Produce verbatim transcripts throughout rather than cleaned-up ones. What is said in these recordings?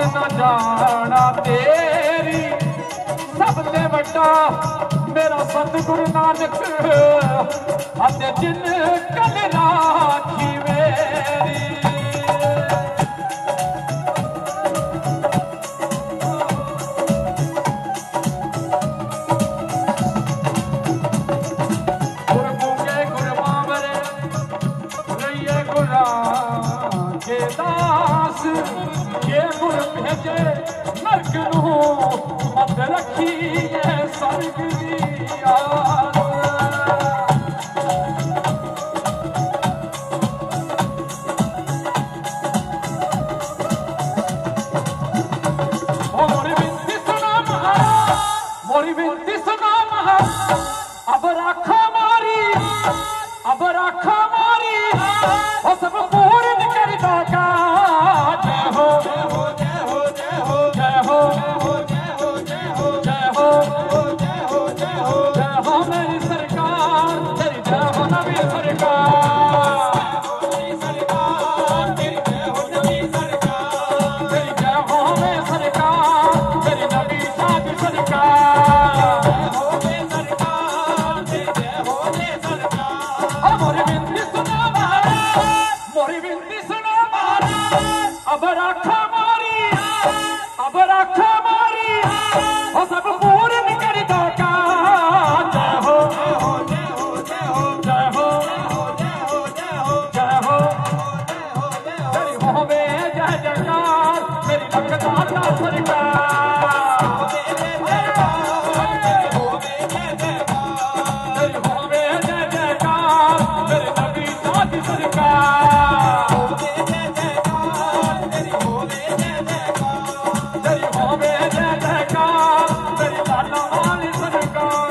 न जाना तेरी सबसे बड़ा मेरा सतगुरु नानक अते जिन कल राखी मेरी गुरमुखे गुरमावरे रहिए गुरा के दास ये गुर भेजे नरक नू मत रखिए स्वर्ग दी आस मोरी बिनती सुना महाराज मोरी बिनती सुना महाराज अब राखा मारी अब राखा मारी वो सब पूर्ण कर दागा जय हो जय हो जय हो जय हो जय हो जय हो जय हो जय हो जय हो जय हो जय हो मेरी सरकार तेरी जय हो नबी सरकार तेरी सरकार तेरी जय हो नबी सरकार तेरी जय हो मेरी सरकार तेरी नबी साध सरकार जय हो मेरी सरकार तेरी जय हो मेरी सरकार मोरी बिनती सुना महाराज मोरी बिनती सुना महाराज अब राखा मारी अब राखा मारी वो सब पूर्ण कर दागा जय हो जय हो जय हो जय हो जय हो जय हो जय हो जय हो तेरी होवे जय जयकार मेरी लखदाता सरकार तेरी होवे जय जयकार मेरे नबी साथ सरकार तेरी होवे जय जयकार तेरी लाला वाली सरकार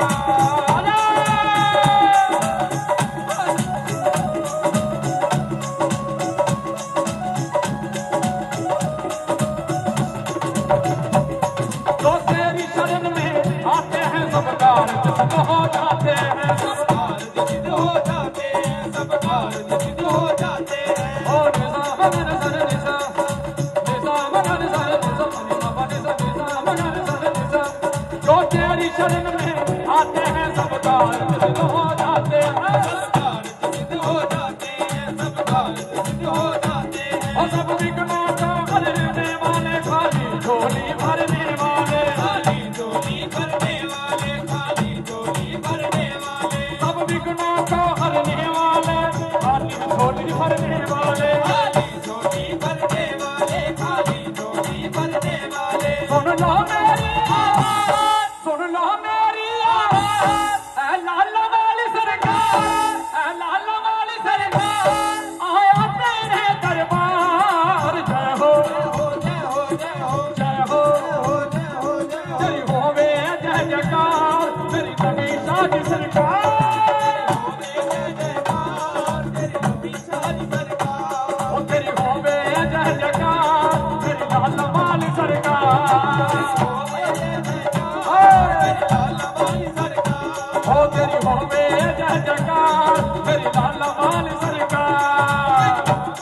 तो तेरी शरण में आते हैं सब कार जिद हो जाते हैं सब कार जिद हो जाते हैं सब कार जिद हो जाते हैं ओ निसा मन सर निसा निसा मन सर निसा निसा मन सर निसा मन सर निसा तो तेरी शरण में आते हैं सब कार जिद हो जाते हैं सब कार जिद हो जाते हैं सब कार जिद हो जाते हैं और सब विघ्नों को हरने वाले खाली झोली भरने वाले खाली झोली भरने वाले खाली झोली भरने वाले सब विघ्नों को हरने वाले खाली झोली भरने वाले खाली झोली भरने वाले खाली झोली भरने वाले सुन लो मेरी आवाज सुन लो मेरी आवाज ऐ लाला वाली सरकार ऐ लाला वाली सरकार आया तेरे दरबार जय हो जय हो जय हो जय हो जय हो तेरी होवे जय जयकार तेरी नबी साध सरकार तेरी नबी साध सरकार ओ तेरी होवे जय जयकार तेरी लाला वाली सरकार ओ तेरी होवे जय जयकार तेरी लाला वाली सरकार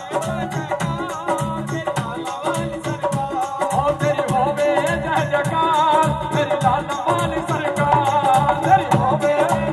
ओ तेरी होवे जय जयकार तेरी लाला वाली सरकार तेरी होवे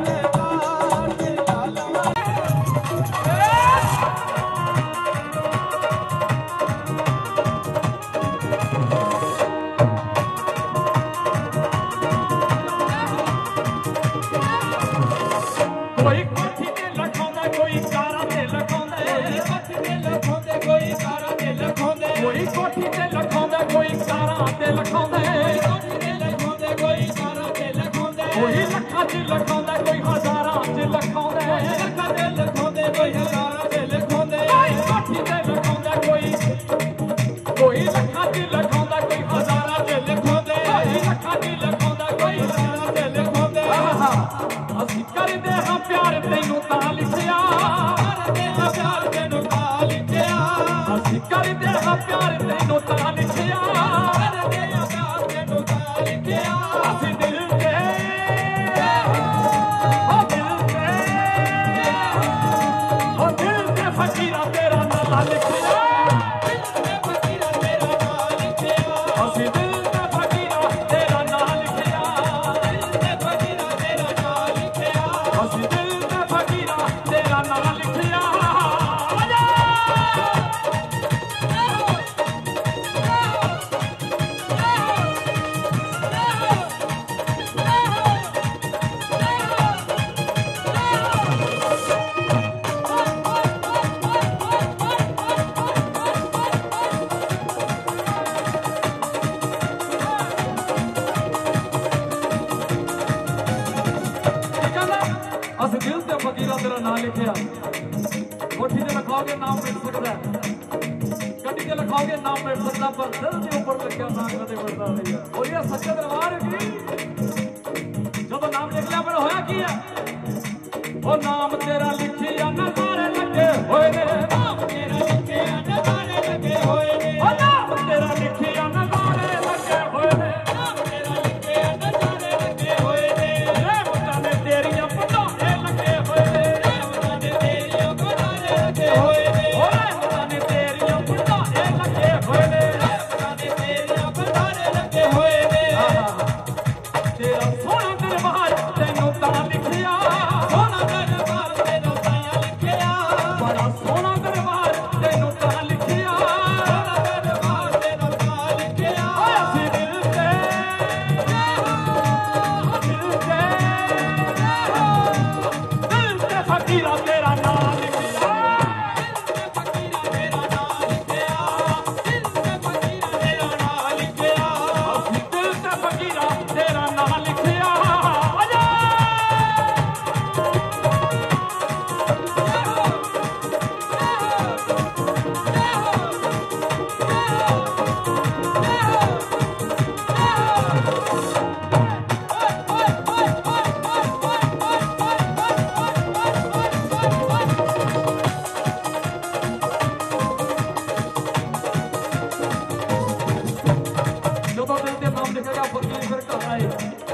कोई कोठी ते लखांदा कोई कारा ते लखांदा कोई कोठी ते लखांदा कोई कारा ते लखांदा कोई कोठी ते लखांदा कोई कारा ते लखांदा कोठी ते लखांदा कोई कारा ते लखांदा कोई लखा ते लखांदा कोई हजारा ते लखांदा लखा ते लखांदा कोई हजारा ते लखांदा कोई कोठी ते लखांदा कोई कोई लखा ते लखांदा कोई हजारा ते लखांदा कोई लखा ते लखांदा कोई हजारा ते लखांदा ਅਸੀਂ ਕਰਦੇ ਹਾਂ ਪਿਆਰ ਤੈਨੂੰ ਤਾਂ ਲਿਖਿਆ ਕਰਦੇ ਹਾਂ ਪਿਆਰ ਤੈਨੂੰ ਤਾਂ ਲਿਖਿਆ ਅਸੀਂ ਕਰਦੇ ਹਾਂ ਪਿਆਰ ਤੈਨੂੰ ਤਾਂ ਲਿਖਿਆ ਕਰਦੇ ਹਾਂ ਪਿਆਰ लिखिया कोठी से लिखाओगे नाम मिट सकता है, गड्डी से लिखाओगे नाम मिट सकता, पर दिल के ऊपर लिखा नाम कदे मिलता नहीं है। बोलिए सच्चे दरबार की। जब नाम लिख लिया फिर होया की है, वो नाम तेरा लिखिया नजारे लगे होए ने, नाम तेरा लिखिया नजारे लगे होए ने, ओ नाम तेरा लिखिया नजारे लगे होए ने, नाम तेरा लिखिया नजारे लगे होए ने, रे मुद्दा ने तेरियां पटारे लगे होए ने, रे मुद्दा ने तेरियां पटारे लगे होए ने, ओ रे मुद्दा ने तेरियां पटारे लगे होए ने, रे मुद्दा ने तेरियां पटारे लगे होए ने। तेरा सोना दरबार तैनू तां लिखिया, सोना दरबार तैनू तां लिखिया, बड़ा सोना दरबार तैनू तां लिखिया, सोना दरबार तैनू तां लिखिया। असीं दिल ते दिल ते दिल ते फकीरा तेरा नाम लिखिया, दिल ते फकीरा तेरा नाम लिखिया, दिल ते फकीरा तेरा नाम लिखिया, असीं दिल ते फकीरा तेरा नाम लिखिया। ਜਦੋਂ ਦਿਲ ਤੇ ਨਾਮ ਲਿਖੇਗਾ ਫਕੀਰ ਫਿਰ ਘਰ ਆਏ।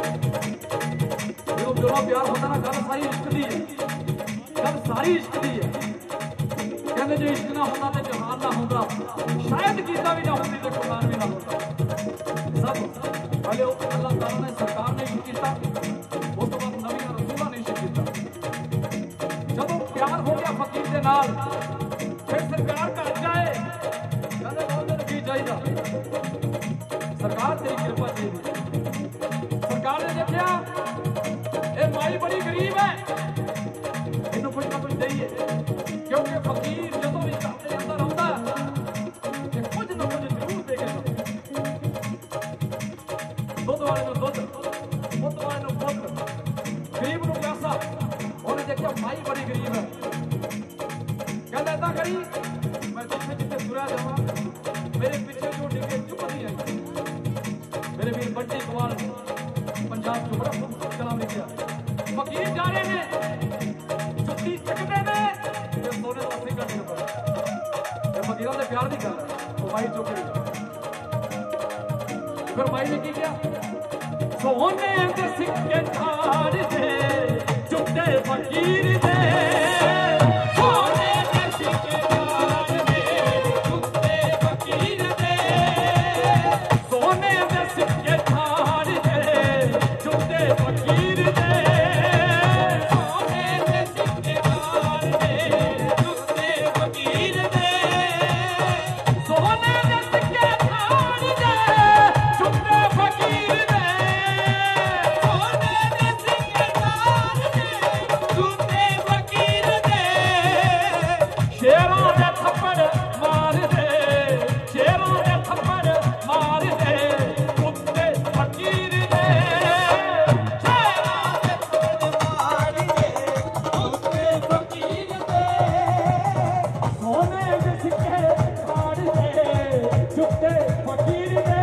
ਜਦੋਂ ਦਿਲੋਂ ਪਿਆਰ ਹੁੰਦਾ ਨਾ ਗੱਲ ਸਾਰੀ ਇਸ਼ਕ ਦੀ ਹੈ, ਗੱਲ ਸਾਰੀ ਇਸ਼ਕ ਦੀ ਹੈ। ਕਹਿੰਦੇ ਜੇ ਇਸ਼ਕ ਨਾ ਹੁੰਦਾ ਤੇ ਜਹਾਨ ਨਾ ਹੁੰਦਾ, ਸ਼ਾਇਦ ਕੀਤਾ ਵੀ ਨਾ ਹੁੰਦੀ ਤੇ ਕੁਰਾਨ ਵੀ ਨਾ ਹੁੰਦਾ। ਸਭ ਹਲੇ ਉਹ ਅੱਲਾਹ ਤਾਲਾ ਨੇ ਸਰਕਾਰ ਨੇ ਇਸ਼ਕ ਕੀਤਾ, ਉਸ ਤੋਂ ਬਾਅਦ ਨਵੀਆਂ ਰਸੂਲਾਂ ਨੇ ਇਸ਼ਕ ਕੀਤਾ। ਜਦੋਂ ਪਿਆਰ ਹੋ ਗਿਆ ਫਕੀਰ ਦੇ ਨਾਲ ਫਿਰ ਸਰਕਾਰ ਘਰ ਜਾਏ, ਕਹਿੰਦੇ ਉਹਦੇ ਨੂੰ ਕੀ ਚਾਹੀਦਾ? सरकार तेरी कृपा चाहिए। सरकार ने देखा ये माई बड़ी गरीब है, इन्हों कुछ ना कुछ चाहिए, क्योंकि फकीर जो भी घर के अंदर आता है कुछ ना कुछ जरूर देगा। दुध वाले को दुध, पुत वाले को पुत्र, गरीब को पैसा। उन्हें देखा माई बड़ी गरीब है, कहता ऐसा करी मैं जिथे जिथे तुरा जावा मेरे पीछे जो डिगे चुप नहीं आई। मेरे वीर बंटी इकबाल पंजाब चो बड़ा खूबसूरत कलाम लिखा। फकीर जा रहे ने जुत्ती चकते ने ते सोने का सिक्का नहीं पड़ा, ये फकीरों से प्यार नहीं कर रहा, वो माई चुके। फिर माई ने की किया, सोने के सिक्के थार दे जुत्ते फकीर दे, सोने के सिक्के थार दे जुत्ते फकीर दे, सोने के सिक्के थार दे जुत्ते फकीर दे, सोने के सिक्के थार दे जुत्ते फकीर दे, सोने के सिक्के थार दे जुत्ते फकीर दे, सोने के सिक्के थार दे जुत्ते फकीर दे। शेरों दे थप्पड़ मार दे, शेरों दे थप्पड़ मार दे कुत्ते फकीर दे, शेरों दे थप्पड़ मार दे कुत्ते फकीर दे, सोने के सिक्के मार दे कुत्ते फकीर दे,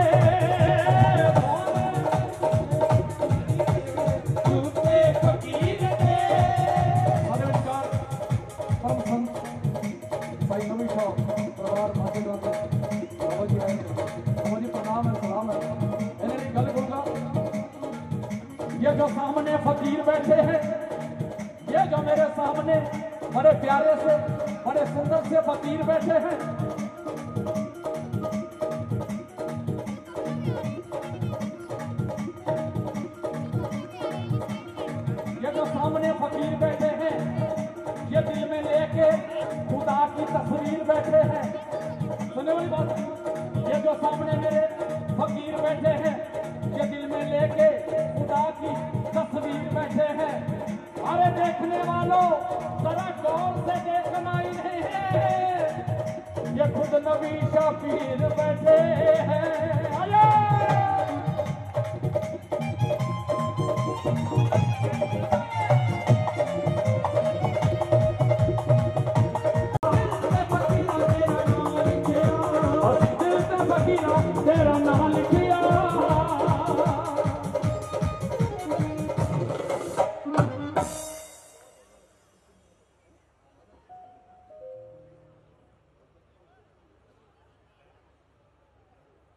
कुत्ते फकीर दे। हमारे विचार परम संत भाई नवी शाह परिवार मातेदार बाबा जी आए, बाबा जी प्रणाम है, सलाम है। इन्हें एक गल कहूंगा, ये जो सामने फकीर बैठे हैं, ये जो मेरे सामने बड़े प्यारे से बड़े सुंदर से फकीर बैठे हैं, ये जो सामने फकीर बैठे हैं, ये दिल में लेके खुदा की तस्वीर बैठे हैं। सुनने वाली बात, ये जो सामने मेरे फकीर बैठे हैं, ये दिल में लेके खुदा की तस्वीर बैठे हैं। अरे देखने वालों जरा गौर से देखना ही नहीं है, ये खुद नबी शाह पीर बैठे हैं।